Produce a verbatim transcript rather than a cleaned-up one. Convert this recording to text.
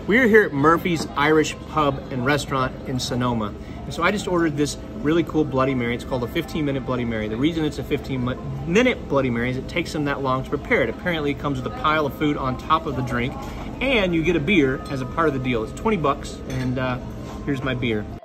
We're here at Murphy's Irish Pub and Restaurant in Sonoma. And so I just ordered this really cool Bloody Mary. It's called a fifteen minute Bloody Mary. The reason it's a fifteen minute Bloody Mary is it takes them that long to prepare it. Apparently it comes with a pile of food on top of the drink, and you get a beer as a part of the deal. It's twenty bucks, and uh, here's my beer.